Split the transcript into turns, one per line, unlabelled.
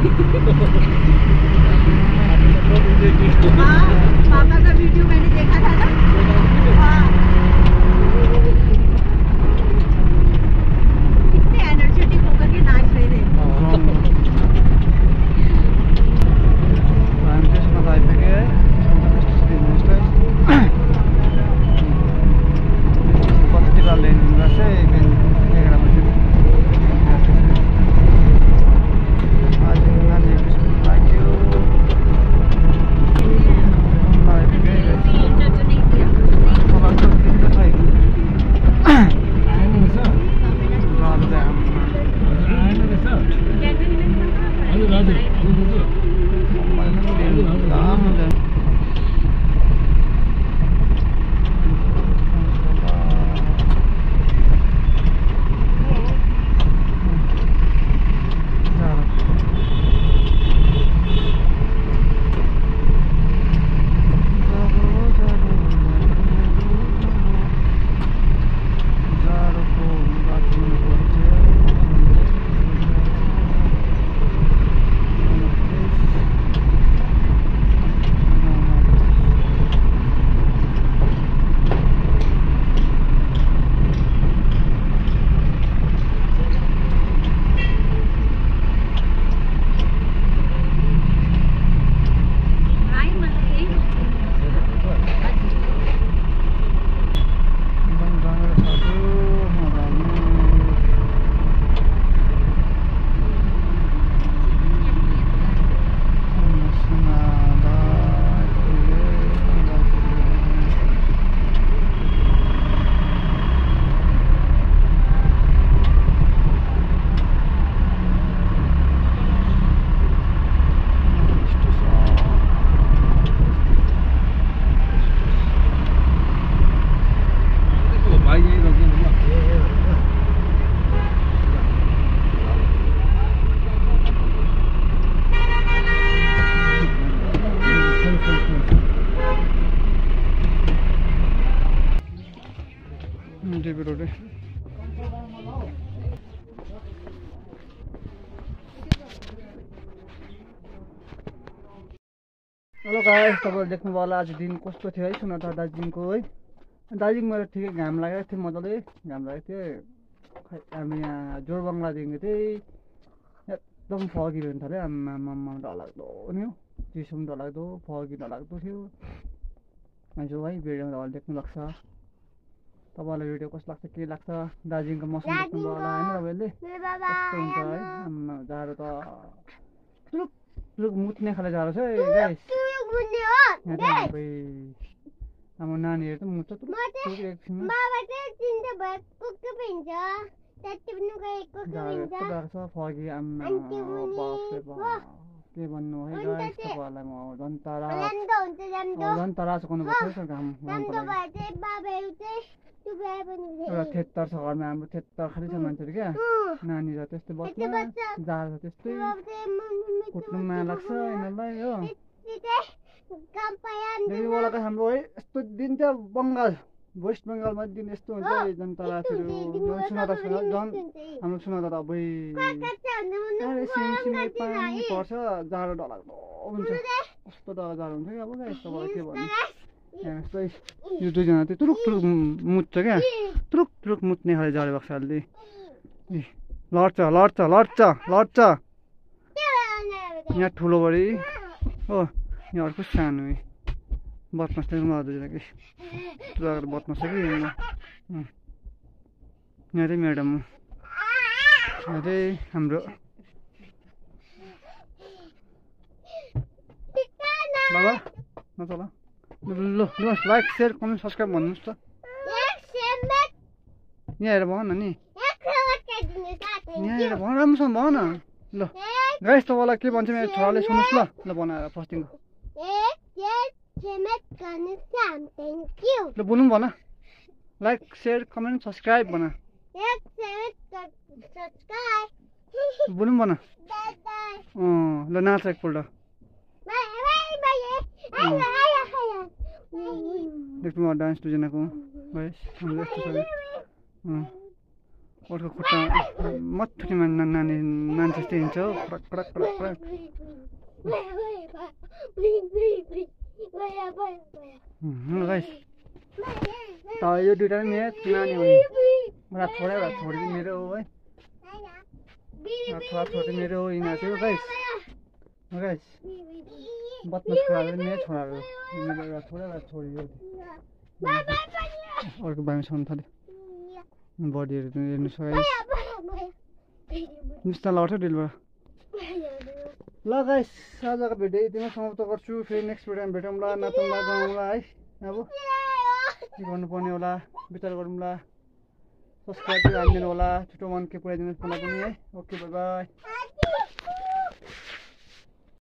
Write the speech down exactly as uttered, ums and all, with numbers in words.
पापा का वीडियो मैंने देखा था ना। कितने एनर्जेटिक होकर के नाच रहे थे।
हेलो गाइस, तपाईहरु देख्नु होला आज दिन कस्तो थियो है सुन त दार्जिलिङको है। दार्जिलिङमा ठिकै घाम लागेको थियो, मजाले घाम लागेको थियो। हामी यहाँ जोरबङ्गलादेखि चाहिँ एकदम फगी हुन थाल्यो। आम्मामा डरलाग्दो नि हो, चिसो पनि डरलाग्दो, फगी डरलाग्दो थियो। जो है भिडियोमा तपाईँले देख्नु लाग्छ। तपाईँलाई भिडियो कस्तो लाग्छ, के लाग्छ, दार्जिलिङको मौसम देख्नु होला होइन तपाईँले कस्तो हुन्छ है। आम्मा जाडो त लुक लुक मुत्ने खाले जाडो छ है गाइस। अब नानीहरू त मुत्छ त फगी। आम्मा के भन्नु है गाइस, तपाईँहरूलाई म झन् तरा झन् तरा चुकाउनु पर्छ घाम एउटा थेत्तर छ घरमा हाम्रो, थेत्तर खालि छ मान्छेहरू क्या। नानी छ त्यस्तै बस्छ, जाडो छ त्यस्तै, कुट्नु माया लाग्छ यिनीहरूलाई हो। बेला त हाम्रो है यस्तो दिन चाहिँ बङ्गाल वेस्ट बङ्गालमा दिन यस्तो हुन्छ है। झन् तराहरू सुनाउँदा सुना झन् हाम्रो सुनाउँदा त अब सिमसिमे पानी पर्छ, जाडो डरलाग्दो हुन्छ, कस्तो डर जाडो हुन्छ क्या। अब क्या यस्तोबाट के भन्नु, यहाँ यस्तै यो दुईजना चाहिँ तुरुक तुरुक मुत्छ क्या, तुरुक तुरुक मुत्ने खाले जाडो भएको छ अहिले। लड्छ लड्छ लड्छ लड्छ यहाँ ठुलो बडी हो, यहाँ अर्को सानो बदमास दुईजना कि बदमास छ कि। यहाँ चाहिँ म्याडम हो, यहाँ चाहिँ हाम्रो बाबा नचल ल लुनुहोस्, लाइक सेयर कमेन्ट सब्सक्राइब भन्नुहोस् त। यहाँ हेरेर भन नि, यहाँ हेरेर भन, राम्रोसँग भन ल गाइस। तपाईँलाई के भन्छ मेरो छोराले सुन्नुहोस् ल ल बनाएर फस्टिङको ल बोल्नु भन, लाइक सेयर कमेन्ट सब्सक्राइब भन, बोल्नु भन। अँ ल नाच एकपल्ट। देख्नु डान्स दुईजनाको गाइस, हाम्रो यस्तो छ। अर्को खुट्टा मठुटीमा नानी मान्छे जस्तै हिँड्छ हो कडक कडक कडक कडक गाइस त यो दुइटा पनि मेरो नानी हो नि एउटा छोरा एउटा छोरी चाहिँ मेरो हो है छोरा छोरी मेरो हो यिनीहरू चाहिँ गाइस गाइस बदमास छोराहरू पनि मेरो छोराहरू मेरो एउटा छोरा एउटा छोरी हो अर्को बामीसम्म थाल्यो बडीहरू हेर्नु छ गाइस निस्ता लगाउँछ डिलबाट ल गाइस आजको भिडियो यतिमै समाप्त गर्छु फेरि नेक्स्ट भिडियोमा भेटौँला नाचौँला गाउँला है अब के गर्नुपर्ने होला विचार गरौँला सब्सक्राइब हालिदिनु होला छिटो मन के पुऱ्याइदिनुहोस् मलाई पनि है ओके बाई बाई